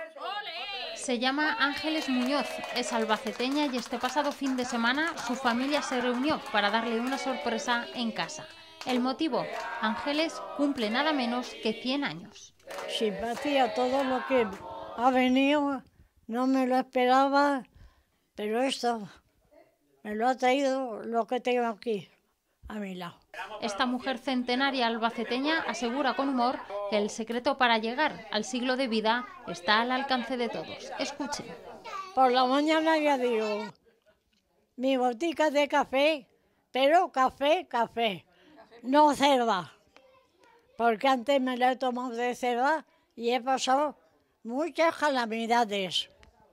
Se llama Ángeles Muñoz, es albaceteña y este pasado fin de semana su familia se reunió para darle una sorpresa en casa. El motivo, Ángeles cumple nada menos que 100 años. Simpatía, todo lo que ha venido, no me lo esperaba, pero esto me lo ha traído lo que tengo aquí, a mi lado. Esta mujer centenaria albaceteña asegura con humor que el secreto para llegar al siglo de vida está al alcance de todos. Escuchen. Por la mañana ya digo, mi botica de café, pero café, no cerda. Porque antes me la he tomado de cerda y he pasado muchas calamidades.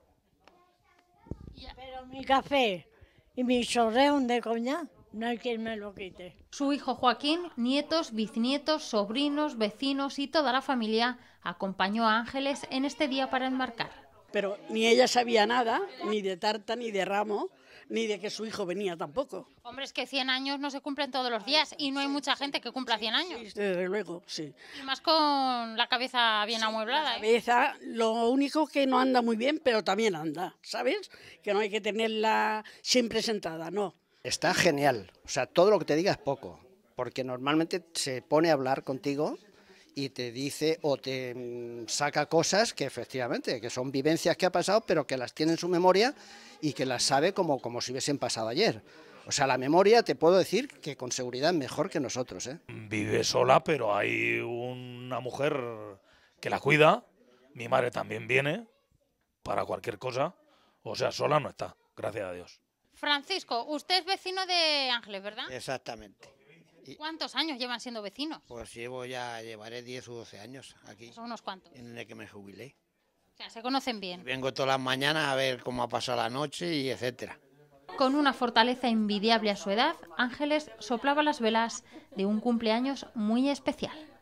Pero mi café y mi chorreón de coñac, no hay quien me lo quite. Su hijo Joaquín, nietos, bisnietos, sobrinos, vecinos y toda la familia acompañó a Ángeles en este día para enmarcar. Pero ni ella sabía nada, ni de tarta, ni de ramo, ni de que su hijo venía tampoco. Hombre, es que 100 años no se cumplen todos los días y no hay mucha gente que cumpla 100 años. Sí, desde luego, sí. Y más con la cabeza bien amueblada. La cabeza, lo único que no anda muy bien, pero también anda, ¿sabes? Que no hay que tenerla siempre sentada, no. Está genial, o sea, todo lo que te diga es poco, porque normalmente se pone a hablar contigo y te dice o te saca cosas que efectivamente, que son vivencias que ha pasado, pero que las tiene en su memoria y que las sabe como si hubiesen pasado ayer. O sea, la memoria te puedo decir que con seguridad es mejor que nosotros, ¿eh? Vive sola, pero hay una mujer que la cuida. Mi madre también viene para cualquier cosa. O sea, sola no está, gracias a Dios. Francisco, usted es vecino de Ángeles, ¿verdad? Exactamente. ¿Cuántos años llevan siendo vecinos? Pues llevaré 10 o 12 años aquí. Son unos cuantos. En el que me jubilé. O sea, se conocen bien. Vengo todas las mañanas a ver cómo ha pasado la noche y etcétera. Con una fortaleza envidiable a su edad, Ángeles soplaba las velas de un cumpleaños muy especial.